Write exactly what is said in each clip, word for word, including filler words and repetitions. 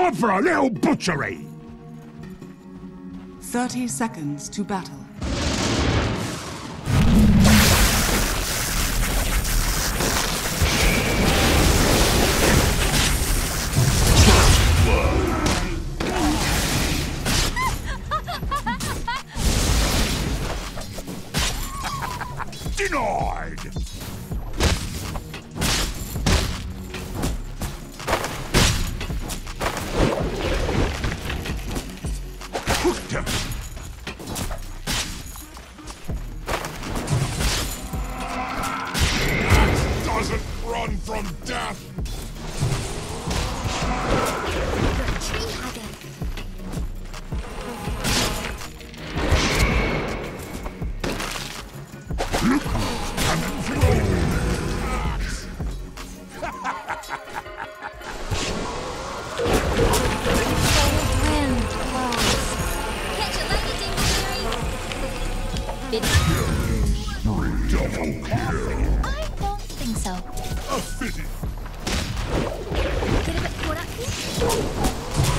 Time for a little butchery! Thirty seconds to battle. Denied! Doesn't run from death! Double kill. I don't think so. A fitting. Get a bit caught up here.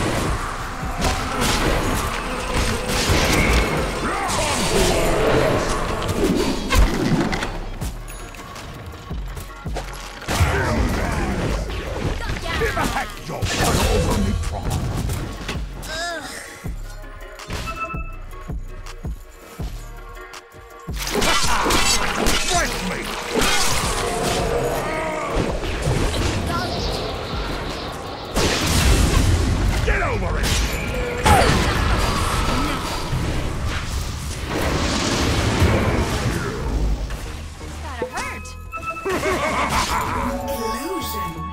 Give a hack job for over me pride. Strike me! Get over it! Gotta hurt. Illusion.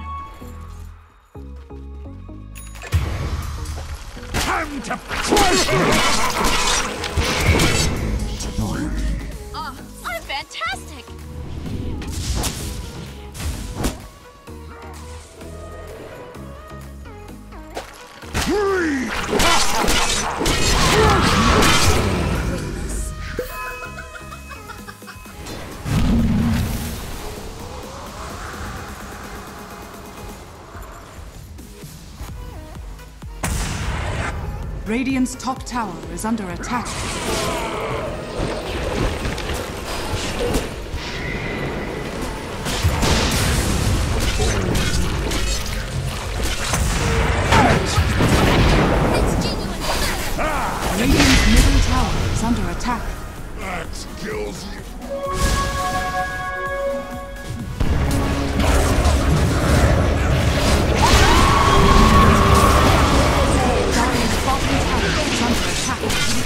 Time to crush Oh, I'm fantastic. Radiant's top tower is under attack. It's genuine. Radiant's middle tower is under attack. That kills you. Dire's bottom tower is under attack.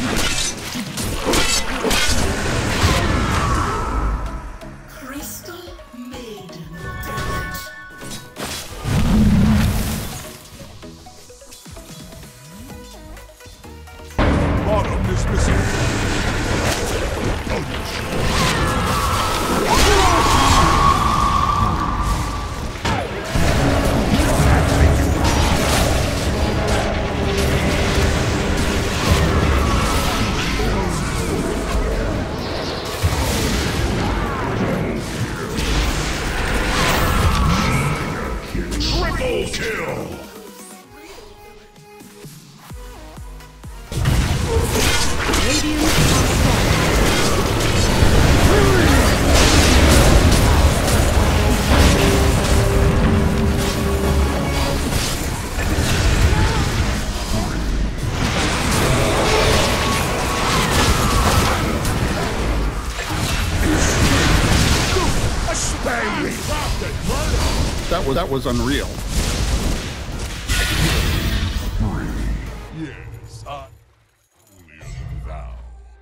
Crystal Maiden damage. Bottom is missing. Triple kill! Radiant's top tower. Spare me! That was that was unreal. Yes, I only thou.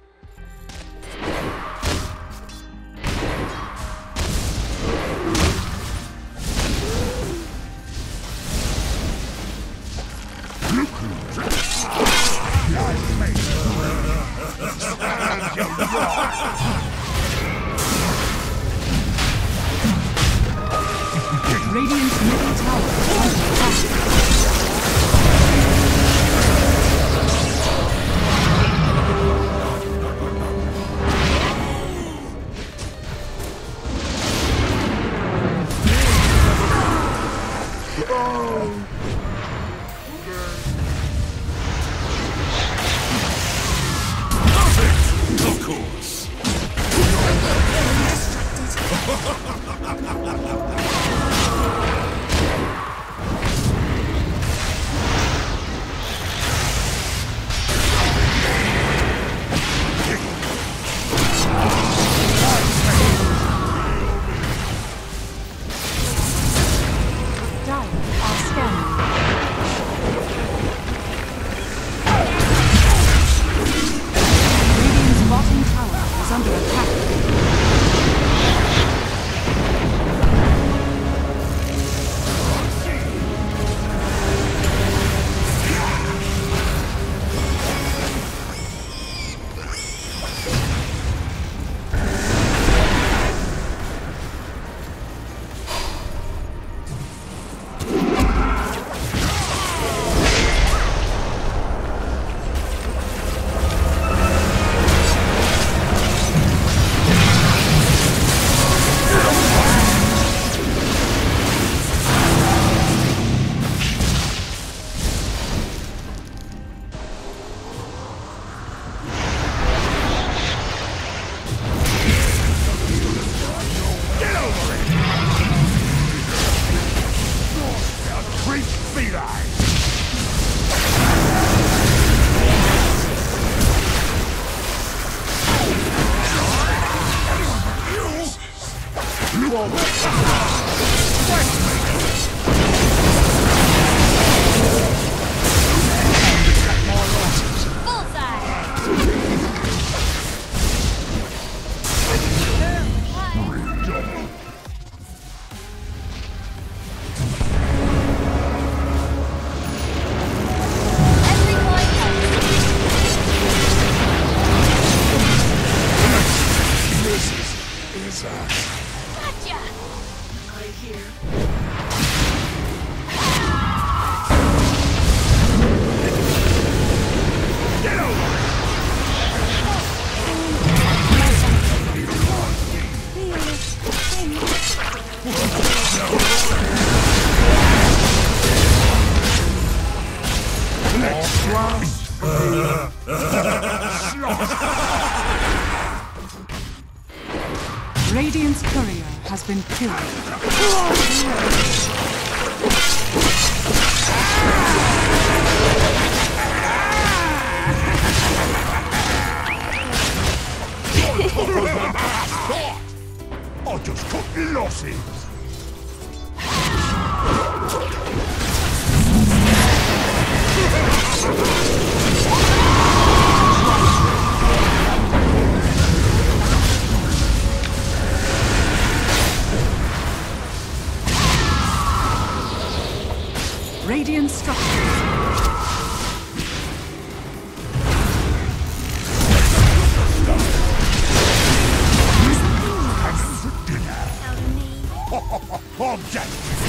Radiant's middle tower is under attack. Oh. Dire are scanning. Radiant's bottom tower is under attack. Radiant's courier has been killed. I'll just cut losses. Radiant structures. Object!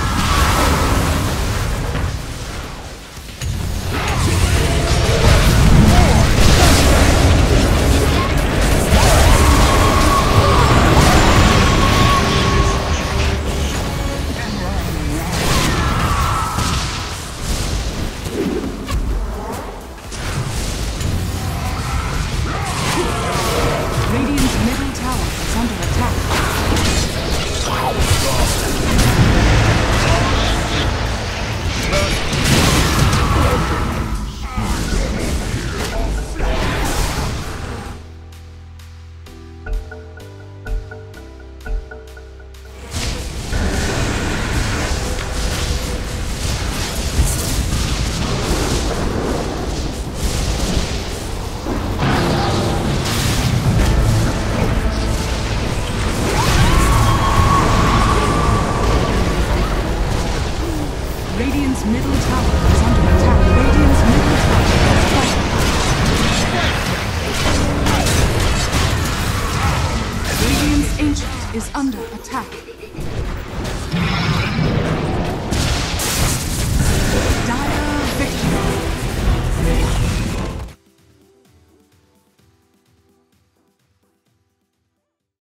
Radiant's middle tower is under attack. Radiant's middle tower is under attack. Radiant's middle tower is falling. Radiant's ancient is under attack.